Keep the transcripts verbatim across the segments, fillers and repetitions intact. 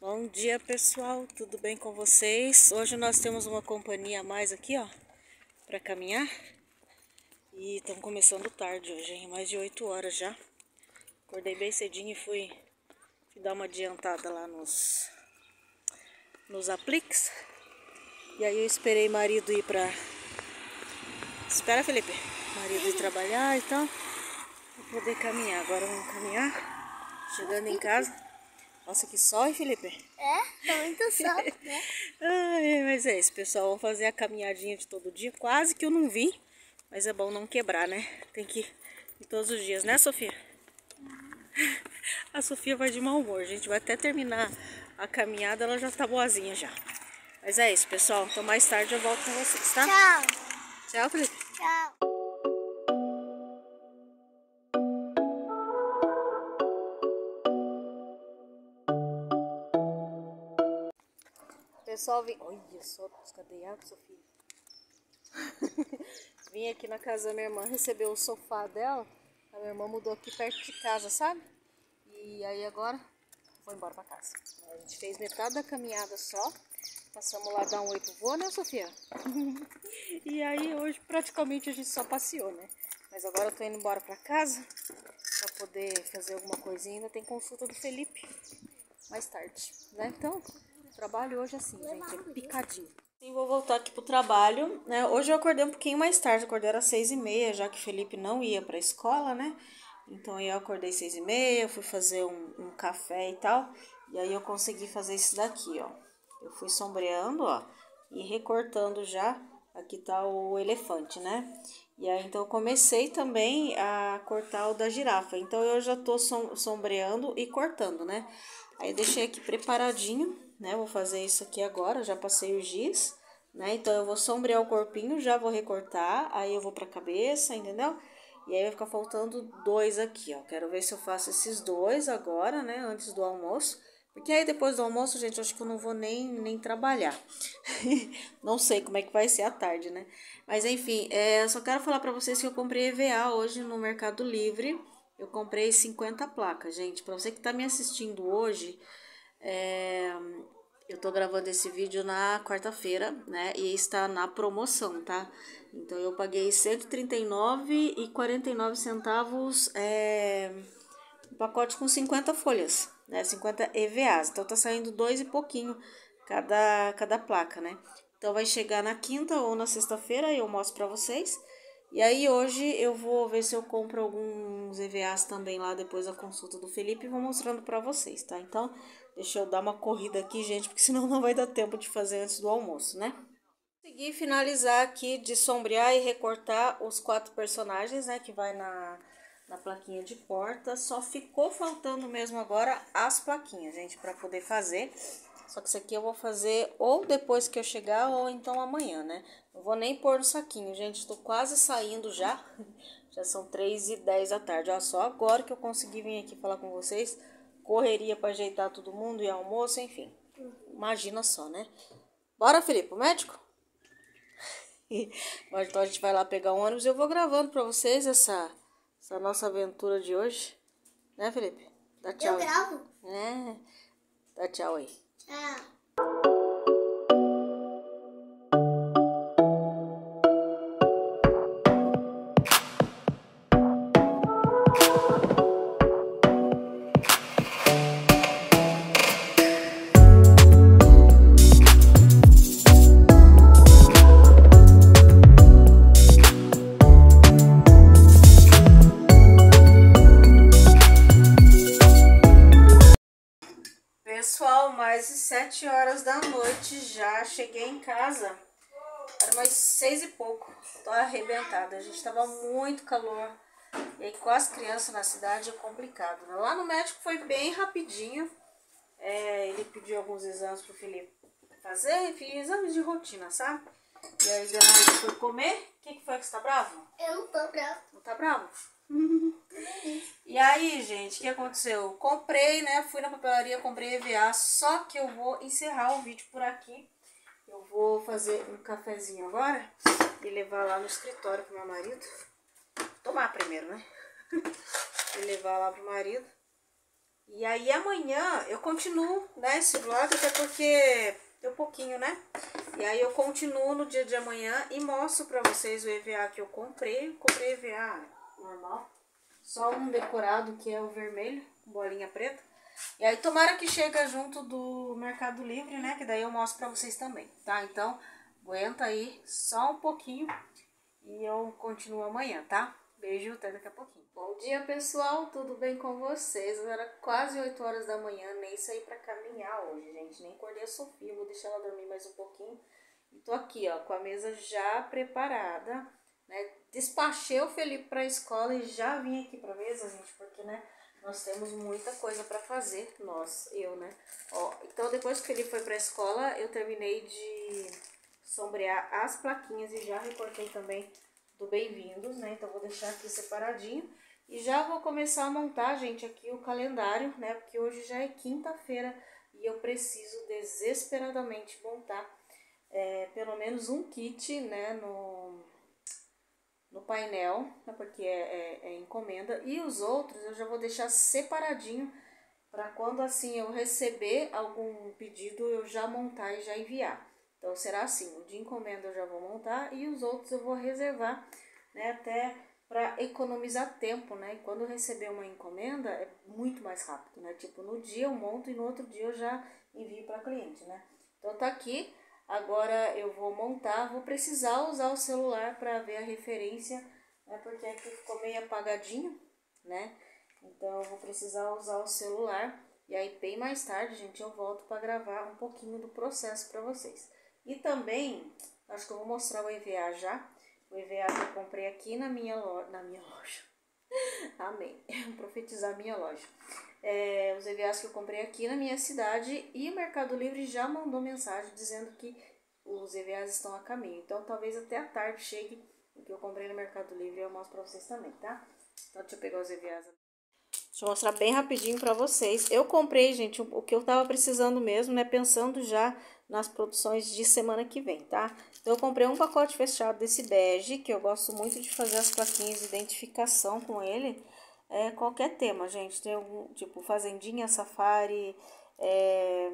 Bom dia, pessoal, tudo bem com vocês? Hoje nós temos uma companhia a mais aqui, ó, para caminhar. E estamos começando tarde hoje, hein? Mais de oito horas já. Acordei bem cedinho e fui, fui dar uma adiantada lá nos, nos apliques. E aí eu esperei marido ir pra... Espera, Felipe. Marido ir trabalhar e tal, pra poder caminhar. Agora vamos caminhar. Chegando em casa. Nossa, que sol, hein, Felipe? É, tá muito sol, né? Ai, mas é isso, pessoal. Vamos fazer a caminhadinha de todo dia. Quase que eu não vim, mas é bom não quebrar, né? Tem que ir todos os dias, né, Sofia? A Sofia vai de mau humor. A gente vai até terminar a caminhada, ela já tá boazinha já. Mas é isso, pessoal. Então mais tarde eu volto com vocês, tá? Tchau. Tchau, Felipe. Tchau. Pessoal, vim... Olha só, cadê a água, Sofia? Vim aqui na casa da minha irmã receber o sofá dela. A minha irmã mudou aqui perto de casa, sabe? E aí agora vou embora pra casa. A gente fez metade da caminhada só. Passamos lá dar um oi pro vô, né, Sofia? E aí hoje praticamente a gente só passeou, né? Mas agora eu tô indo embora pra casa pra poder fazer alguma coisinha. Ainda tem consulta do Felipe mais tarde, né? Então, o trabalho hoje é assim, gente, é picadinho. Sim, vou voltar aqui pro trabalho, né? Hoje eu acordei um pouquinho mais tarde, acordei às seis e meia, já que o Felipe não ia pra escola, né? Então eu acordei seis e meia, fui fazer um, um café e tal, e aí eu consegui fazer isso daqui, ó. Eu fui sombreando, ó, e recortando já. Aqui tá o elefante, né? E aí, então, eu comecei também a cortar o da girafa. Então, eu já tô som sombreando e cortando, né? Aí, deixei aqui preparadinho, né? Vou fazer isso aqui agora, já passei o giz, né? Então, eu vou sombrear o corpinho, já vou recortar, aí eu vou pra cabeça, entendeu? E aí, vai ficar faltando dois aqui, ó. Quero ver se eu faço esses dois agora, né? Antes do almoço. Porque aí depois do almoço, gente, eu acho que eu não vou nem, nem trabalhar. Não sei como é que vai ser à tarde, né? Mas enfim, é, eu só quero falar pra vocês que eu comprei E V A hoje no Mercado Livre. Eu comprei cinquenta placas, gente. Pra você que tá me assistindo hoje, é, eu tô gravando esse vídeo na quarta-feira, né? E está na promoção, tá? Então eu paguei cento e trinta e nove reais e quarenta e nove centavos, é, um pacote com cinquenta folhas, né? cinquenta E V As. Então tá saindo dois e pouquinho cada, cada placa, né? Então vai chegar na quinta ou na sexta-feira e eu mostro pra vocês. E aí hoje eu vou ver se eu compro alguns E V As também lá depois da consulta do Felipe e vou mostrando pra vocês, tá? Então deixa eu dar uma corrida aqui, gente, porque senão não vai dar tempo de fazer antes do almoço, né? Consegui finalizar aqui de sombrear e recortar os quatro personagens, né, que vai na... na plaquinha de porta. Só ficou faltando mesmo agora as plaquinhas, gente, para poder fazer. Só que isso aqui eu vou fazer ou depois que eu chegar ou então amanhã, né? Não vou nem pôr no saquinho, gente. Tô quase saindo já. Já são três e dez da tarde. Olha só, agora que eu consegui vir aqui falar com vocês. Correria para ajeitar todo mundo e almoço, enfim. Imagina só, né? Bora, Felipe, o médico? Então a gente vai lá pegar um ônibus e eu vou gravando para vocês essa... essa nossa aventura de hoje. Né, Felipe? Dá tchau. Eu gravo? É. Dá tchau aí. Tchau. Pessoal, mais de sete horas da noite já cheguei em casa. Era mais seis e pouco. Tô arrebentada. A gente tava muito calor. E aí com as crianças na cidade é complicado, né? Lá no médico foi bem rapidinho. É, ele pediu alguns exames pro Felipe fazer, enfim, exames de rotina, sabe? E aí depois foi comer. O que, que foi que você tá bravo? Eu não tô bravo. Não tá bravo? E aí, gente, o que aconteceu? Comprei, né? Fui na papelaria, comprei E V A, só que eu vou encerrar o vídeo por aqui. Eu vou fazer um cafezinho agora e levar lá no escritório pro meu marido. Tomar primeiro, né? E levar lá pro marido. E aí amanhã eu continuo, né, esse vlog, até porque deu pouquinho, né? E aí eu continuo no dia de amanhã e mostro pra vocês o E V A que eu comprei. Comprei E V A normal, só um decorado que é o vermelho, com bolinha preta. E aí tomara que chega junto do Mercado Livre, né, que daí eu mostro pra vocês também, tá? Então, aguenta aí só um pouquinho e eu continuo amanhã, tá? Beijo, até daqui a pouquinho. Bom dia, pessoal, tudo bem com vocês? Agora quase oito horas da manhã, nem saí pra caminhar hoje, gente, nem acordei a Sofia, vou deixar ela dormir mais um pouquinho. E tô aqui, ó, com a mesa já preparada, né? Despachei o Felipe pra escola e já vim aqui pra mesa, gente, porque, né, nós temos muita coisa pra fazer, nós, eu, né? Ó, então depois que o Felipe foi pra escola, eu terminei de sombrear as plaquinhas e já recortei também do bem-vindos, né? Então vou deixar aqui separadinho e já vou começar a montar, gente, aqui o calendário, né? Porque hoje já é quinta-feira e eu preciso desesperadamente montar é, pelo menos um kit, né? No, no painel, né? Porque é, é, é encomenda, e os outros eu já vou deixar separadinho para quando assim eu receber algum pedido eu já montar e já enviar. Então será assim, o de encomenda eu já vou montar e os outros eu vou reservar, né, até para economizar tempo, né? E quando eu receber uma encomenda é muito mais rápido, né? Tipo, no dia eu monto e no outro dia eu já envio para cliente, né? Então tá aqui, agora eu vou montar, vou precisar usar o celular para ver a referência, né? Porque aqui ficou meio apagadinho, né? Então eu vou precisar usar o celular e aí bem mais tarde, gente, eu volto para gravar um pouquinho do processo para vocês. E também, acho que eu vou mostrar o E V A já, o E V A que eu comprei aqui na minha loja, na minha loja, amém, profetizar minha loja. É, os E V As que eu comprei aqui na minha cidade e o Mercado Livre já mandou mensagem dizendo que os E V As estão a caminho. Então talvez até a tarde chegue o que eu comprei no Mercado Livre e eu mostro pra vocês também, tá? Então deixa eu pegar os E V As. Deixa eu mostrar bem rapidinho pra vocês. Eu comprei, gente, o que eu tava precisando mesmo, né? Pensando já nas produções de semana que vem, tá? Então eu comprei um pacote fechado desse bege, que eu gosto muito de fazer as plaquinhas de identificação com ele. É qualquer tema, gente. Tem algum, tipo, fazendinha, safari, é,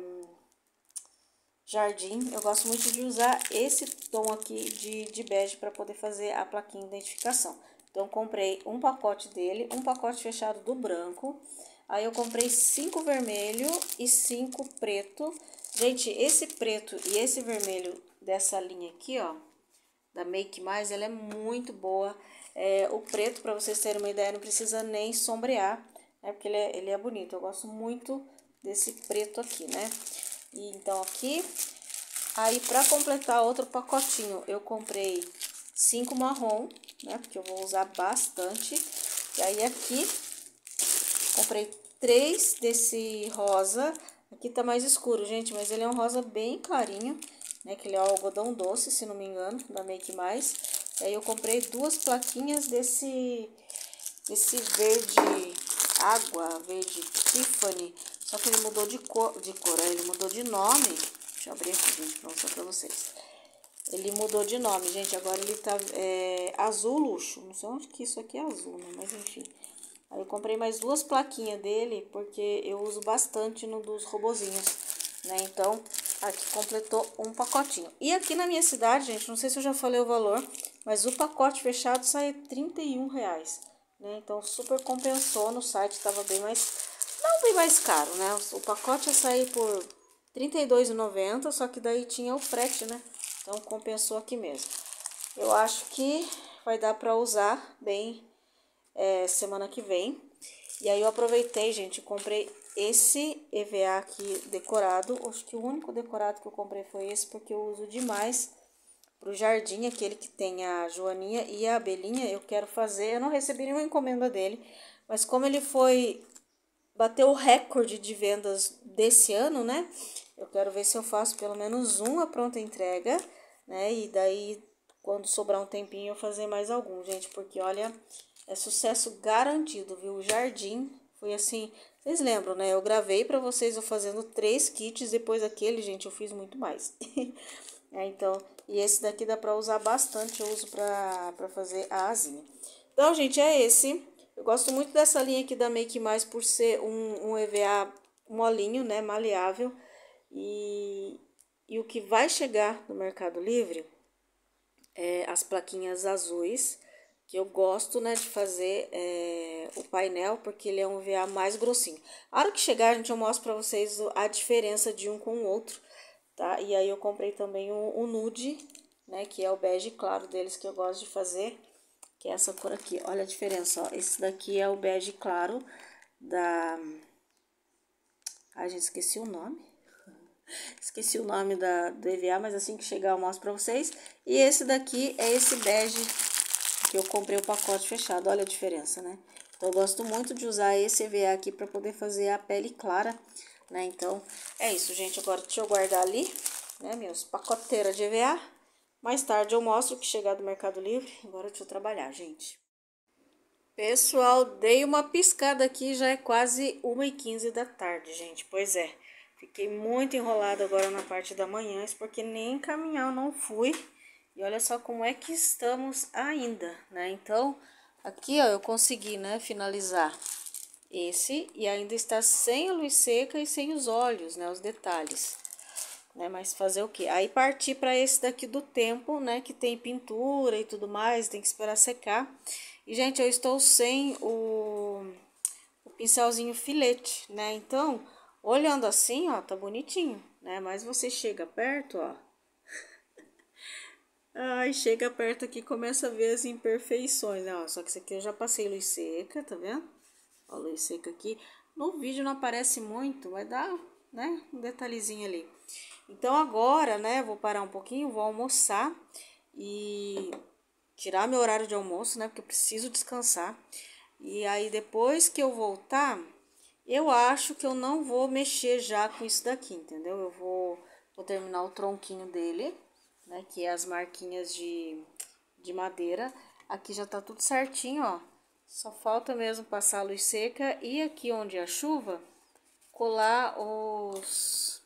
jardim. Eu gosto muito de usar esse tom aqui de, de bege para poder fazer a plaquinha de identificação. Então, comprei um pacote dele, um pacote fechado do branco. Aí, eu comprei cinco vermelho e cinco preto. Gente, esse preto e esse vermelho dessa linha aqui, ó, da Make Mais, ela é muito boa. É, o preto, para vocês terem uma ideia, não precisa nem sombrear, né? Porque ele é, ele é bonito. Eu gosto muito desse preto aqui, né? E então, aqui... Aí, para completar outro pacotinho, eu comprei cinco marrom, né? Porque eu vou usar bastante. E aí, aqui, comprei três desse rosa. Aqui tá mais escuro, gente, mas ele é um rosa bem clarinho, né? Que ele é o algodão doce, se não me engano, da Make Mais. E aí, eu comprei duas plaquinhas desse, desse verde água, verde Tiffany. Só que ele mudou de cor, de cor, ele mudou de nome. Deixa eu abrir aqui, gente, pra mostrar pra vocês. Ele mudou de nome, gente. Agora ele tá é, azul luxo. Não sei onde que isso aqui é azul, né? Mas enfim. Aí eu comprei mais duas plaquinhas dele, porque eu uso bastante no dos robozinhos, né? Então, aqui completou um pacotinho. E aqui na minha cidade, gente, não sei se eu já falei o valor, mas o pacote fechado sai trinta e um reais, né? Então, super compensou. No site tava bem mais... Não bem mais caro, né? O pacote ia sair por trinta e dois reais e noventa centavos, só que daí tinha o frete, né? Então compensou aqui mesmo. Eu acho que vai dar para usar bem é, semana que vem. E aí eu aproveitei, gente, comprei esse E V A aqui decorado. Acho que o único decorado que eu comprei foi esse, porque eu uso demais pro jardim, aquele que tem a joaninha e a abelhinha. Eu quero fazer, eu não recebi nenhuma encomenda dele, mas como ele foi... bateu o recorde de vendas desse ano, né? Eu quero ver se eu faço pelo menos uma pronta entrega, né? E daí, quando sobrar um tempinho, eu fazer mais algum, gente. Porque, olha, é sucesso garantido, viu? O jardim foi assim... Vocês lembram, né? Eu gravei pra vocês eu fazendo três kits. Depois daquele, gente, eu fiz muito mais. É, então, e esse daqui dá pra usar bastante. Eu uso pra, pra fazer a asinha. Então, gente, é esse Eu gosto muito dessa linha aqui da Make Mais por ser um, um E V A molinho, né, maleável. E, e o que vai chegar no Mercado Livre é as plaquinhas azuis, que eu gosto, né, de fazer é, o painel, porque ele é um E V A mais grossinho. A hora que chegar, gente, eu mostro pra vocês a diferença de um com o outro, tá? E aí eu comprei também o, o nude, né, que é o bege claro deles, que eu gosto de fazer, que é essa cor aqui. Olha a diferença, ó. Esse daqui é o bege claro da... Ai, gente, esqueci o nome. Esqueci o nome da, do E V A, mas assim que chegar eu mostro pra vocês. E esse daqui é esse bege que eu comprei o pacote fechado. Olha a diferença, né? Então, eu gosto muito de usar esse E V A aqui pra poder fazer a pele clara, né? Então, é isso, gente. Agora, deixa eu guardar ali, né, meus pacoteiras de E V A. Mais tarde eu mostro o que chegar do Mercado Livre. Agora deixa eu trabalhar, gente. Pessoal, dei uma piscada aqui, já é quase uma e quinze da tarde, gente. Pois é, fiquei muito enrolada agora na parte da manhã, isso porque nem caminhar eu não fui. E olha só como é que estamos ainda, né? Então, aqui, ó, eu consegui, né, finalizar esse e ainda está sem a luz seca e sem os olhos, né, os detalhes. Né, mas fazer o quê? Aí partir para esse daqui do tempo, né, que tem pintura e tudo mais, tem que esperar secar. E, gente, eu estou sem o, o pincelzinho filete, né? Então, olhando assim, ó, tá bonitinho, né? Mas você chega perto, ó. Ai, chega perto aqui, começa a ver as imperfeições, né? Ó, só que esse aqui eu já passei luz seca, tá vendo? Ó, luz seca aqui. No vídeo não aparece muito, vai dar, né, um detalhezinho ali. Então, agora, né, vou parar um pouquinho, vou almoçar e tirar meu horário de almoço, né, porque eu preciso descansar. E aí, depois que eu voltar, eu acho que eu não vou mexer já com isso daqui, entendeu? Eu vou, vou terminar o tronquinho dele, né, que é as marquinhas de, de madeira. Aqui já tá tudo certinho, ó. Só falta mesmo passar a luz seca e aqui onde é a chuva, colar os...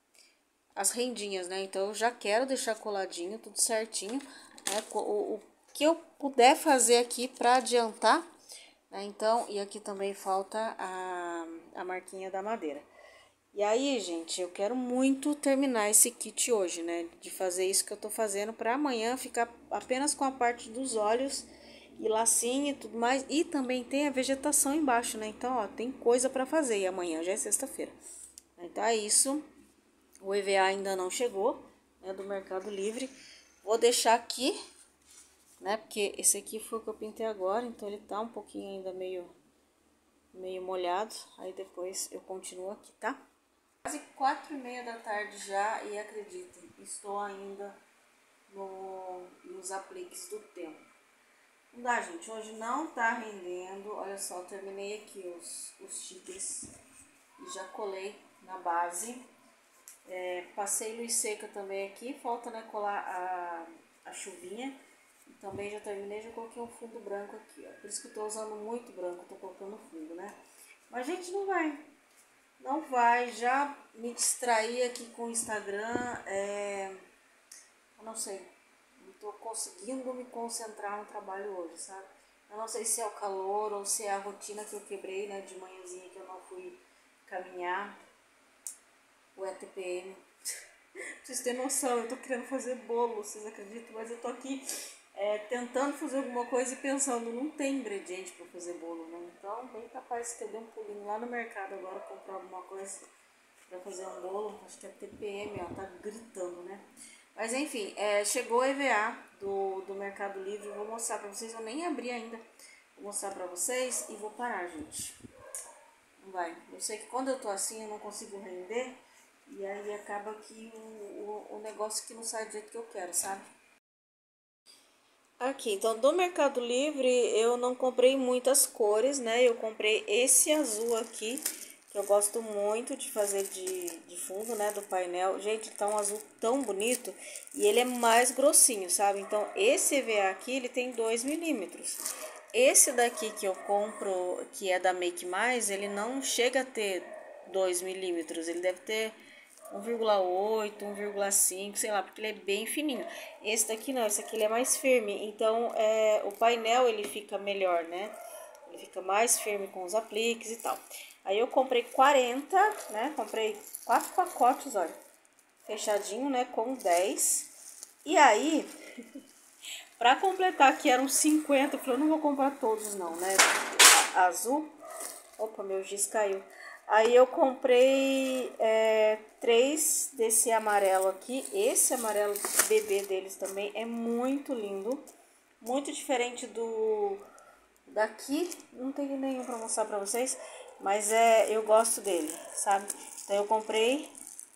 as rendinhas, né? Então, eu já quero deixar coladinho, tudo certinho, né? O, o que eu puder fazer aqui para adiantar, né? Então, e aqui também falta a, a marquinha da madeira. E aí, gente, eu quero muito terminar esse kit hoje, né? De fazer isso que eu tô fazendo para amanhã ficar apenas com a parte dos olhos e lacinho e tudo mais. E também tem a vegetação embaixo, né? Então, ó, tem coisa para fazer. E amanhã já é sexta-feira. Então, é isso. O E V A ainda não chegou, né, do Mercado Livre. Vou deixar aqui, né, porque esse aqui foi o que eu pintei agora, então ele tá um pouquinho ainda meio, meio molhado. Aí depois eu continuo aqui, tá? Quase quatro e meia da tarde já e acreditem, estou ainda no, nos apliques do tempo. Não dá, gente, hoje não tá rendendo. Olha só, terminei aqui os, os chicles e já colei na base. É, passei luz seca também aqui, falta, né, colar a, a chuvinha. E também já terminei, já coloquei um fundo branco aqui, ó. Por isso que eu tô usando muito branco, tô colocando fundo, né? Mas, gente, não vai. Não vai. Já me distraí aqui com o Instagram. É, eu não sei. Não tô conseguindo me concentrar no trabalho hoje, sabe? Eu não sei se é o calor ou se é a rotina que eu quebrei, né? De manhãzinha que eu não fui caminhar. O E T P M. Pra vocês terem noção, eu tô querendo fazer bolo, vocês acreditam? Mas eu tô aqui é, tentando fazer alguma coisa e pensando, não tem ingrediente pra fazer bolo, né? Então, bem capaz que eu dê um pulinho lá no mercado agora, comprar alguma coisa pra fazer um bolo. Acho que é T P M, ó, tá gritando, né? Mas enfim, é, chegou o E V A do, do Mercado Livre, eu vou mostrar pra vocês, eu nem abri ainda. Vou mostrar pra vocês e vou parar, gente. Não vai. Eu sei que quando eu tô assim, eu não consigo render. E aí acaba que o, o, o negócio que não sai do jeito que eu quero, sabe? Aqui, então do Mercado Livre eu não comprei muitas cores, né? Eu comprei esse azul aqui, que eu gosto muito de fazer de, de fundo, né? Do painel. Gente, tá um azul tão bonito e ele é mais grossinho, sabe? Então esse E V A aqui, ele tem dois milímetros. Esse daqui que eu compro, que é da Make Mais, ele não chega a ter dois milímetros, ele deve ter um vírgula oito, um vírgula cinco, sei lá, porque ele é bem fininho. Esse daqui não, esse aqui ele é mais firme, então é, o painel ele fica melhor, né? Ele fica mais firme com os apliques e tal. Aí eu comprei quarenta, né? Comprei quatro pacotes, olha. Fechadinho, né? Com dez. E aí, pra completar que eram cinquenta, eu falei, eu não vou comprar todos não, né? Azul. Opa, meu giz caiu. Aí eu comprei é, três desse amarelo aqui. Esse amarelo bebê deles também é muito lindo. Muito diferente do daqui. Não tem nenhum pra mostrar pra vocês. Mas é, eu gosto dele, sabe? Então eu comprei...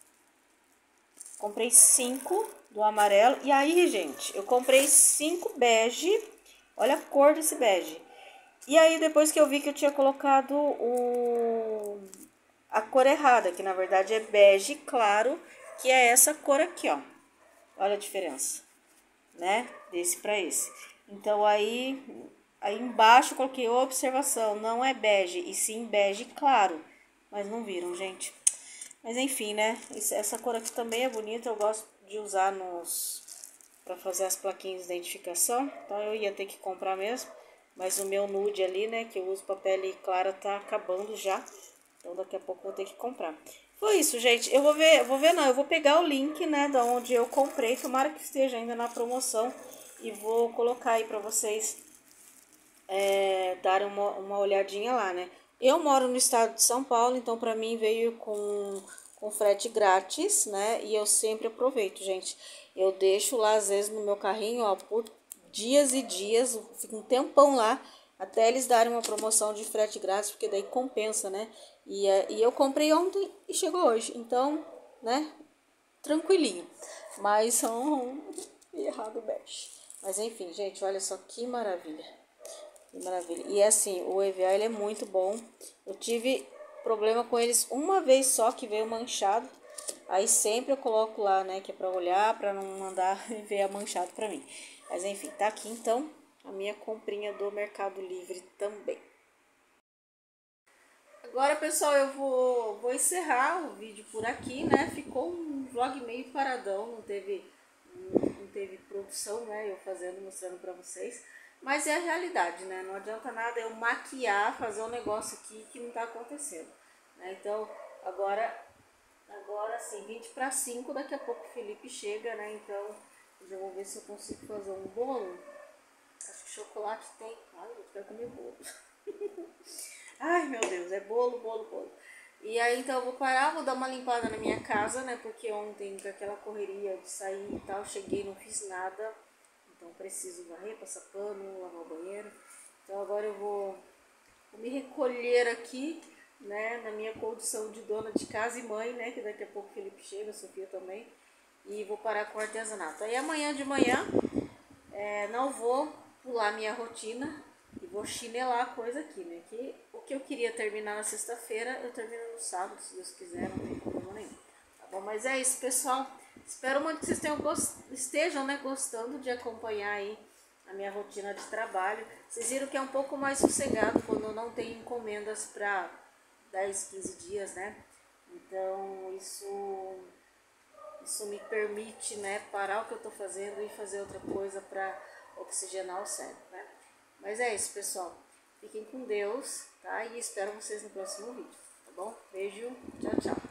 Comprei cinco do amarelo. E aí, gente, eu comprei cinco bege. Olha a cor desse bege. E aí, depois que eu vi que eu tinha colocado o... a cor errada, que na verdade é bege claro, que é essa cor aqui, ó. Olha a diferença, né? Desse para esse. Então, aí, aí embaixo eu coloquei observação, não é bege, e sim bege claro. Mas não viram, gente. Mas enfim, né? Essa cor aqui também é bonita, eu gosto de usar nos... para fazer as plaquinhas de identificação. Então, eu ia ter que comprar mesmo. Mas o meu nude ali, né, que eu uso pra pele clara, tá acabando já. Então daqui a pouco eu vou ter que comprar. Foi isso, gente. Eu vou ver, eu vou ver não, eu vou pegar o link, né, da onde eu comprei. Tomara que esteja ainda na promoção. E vou colocar aí pra vocês é, darem uma, uma olhadinha lá, né. Eu moro no estado de São Paulo, então pra mim veio com, com frete grátis, né. E eu sempre aproveito, gente. Eu deixo lá, às vezes, no meu carrinho, ó, por dias e dias, fica um tempão lá, até eles darem uma promoção de frete grátis, porque daí compensa, né? E, e eu comprei ontem e chegou hoje, então, né? Tranquilinho. Mas são errado bege. Mas enfim, gente, olha só que maravilha. Que maravilha. E assim, o E V A ele é muito bom. Eu tive problema com eles uma vez só, que veio manchado. Aí sempre eu coloco lá, né, que é pra olhar, pra não mandar ver a manchado pra mim. Mas enfim, tá aqui então a minha comprinha do Mercado Livre também. Agora, pessoal, eu vou, vou encerrar o vídeo por aqui, né? Ficou um vlog meio paradão, não teve, não teve produção, né? Eu fazendo, mostrando pra vocês. Mas é a realidade, né? Não adianta nada eu maquiar, fazer um negócio aqui que não tá acontecendo, né? Então, agora... Agora sim, vinte para cinco, daqui a pouco o Felipe chega, né? Então, já vou ver se eu consigo fazer um bolo. Acho que chocolate tem. Ai, eu quero comer bolo. Ai, meu Deus, é bolo, bolo, bolo. E aí, então, eu vou parar, vou dar uma limpada na minha casa, né? Porque ontem, com aquela correria de sair e tal, cheguei, não fiz nada. Então, preciso varrer, passar pano, lavar o banheiro. Então, agora eu vou, vou me recolher aqui, né, na minha condição de dona de casa e mãe, né, que daqui a pouco o Felipe chega, a Sofia também, e vou parar com o artesanato. Aí amanhã de manhã é, não vou pular minha rotina e vou chinelar a coisa aqui, né, que o que eu queria terminar na sexta-feira, eu termino no sábado, se Deus quiser, não tem problema nenhum. Tá bom? Mas é isso, pessoal. Espero muito que vocês tenham gost... estejam, né, gostando de acompanhar aí a minha rotina de trabalho. Vocês viram que é um pouco mais sossegado quando eu não tenho encomendas para dez, quinze dias, né? Então, isso, isso me permite, né, parar o que eu tô fazendo e fazer outra coisa para oxigenar o cérebro, né? Mas é isso, pessoal. Fiquem com Deus, tá? E espero vocês no próximo vídeo, tá bom? Beijo, tchau, tchau.